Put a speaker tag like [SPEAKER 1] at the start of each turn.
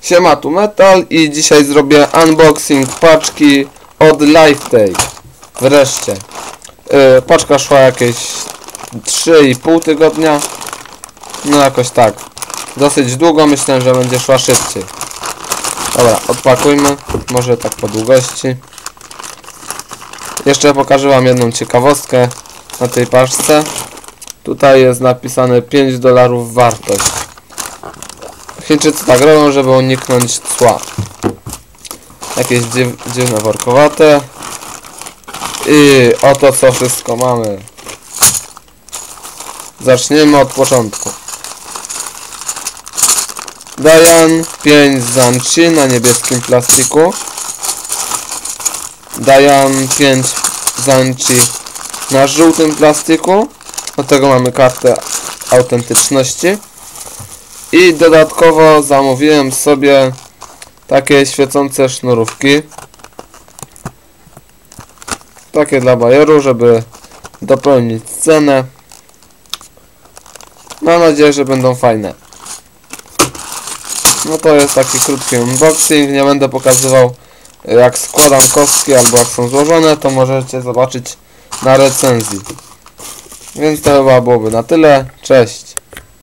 [SPEAKER 1] Siema, tu Metal i dzisiaj zrobię unboxing paczki od LifeTake. Wreszcie. Paczka szła jakieś 3,5 tygodnia. No jakoś tak. Dosyć długo, myślę, że będzie szła szybciej. Dobra, odpakujmy. Może tak po długości. Jeszcze pokażę wam jedną ciekawostkę na tej paczce. Tutaj jest napisane $5 wartość. Chińczycy tak robią, żeby uniknąć cła. Jakieś dziwne workowate. I oto co wszystko mamy. Zaczniemy od początku. Dayan 5 Zanchi na niebieskim plastiku. Dayan 5 Zanchi na żółtym plastiku. Do tego mamy kartę autentyczności. I dodatkowo zamówiłem sobie takie świecące sznurówki. Takie dla bajeru, żeby dopełnić cenę. Mam nadzieję, że będą fajne. No to jest taki krótki unboxing. Nie będę pokazywał, jak składam kostki albo jak są złożone. To możecie zobaczyć na recenzji. Więc to chyba byłoby na tyle. Cześć!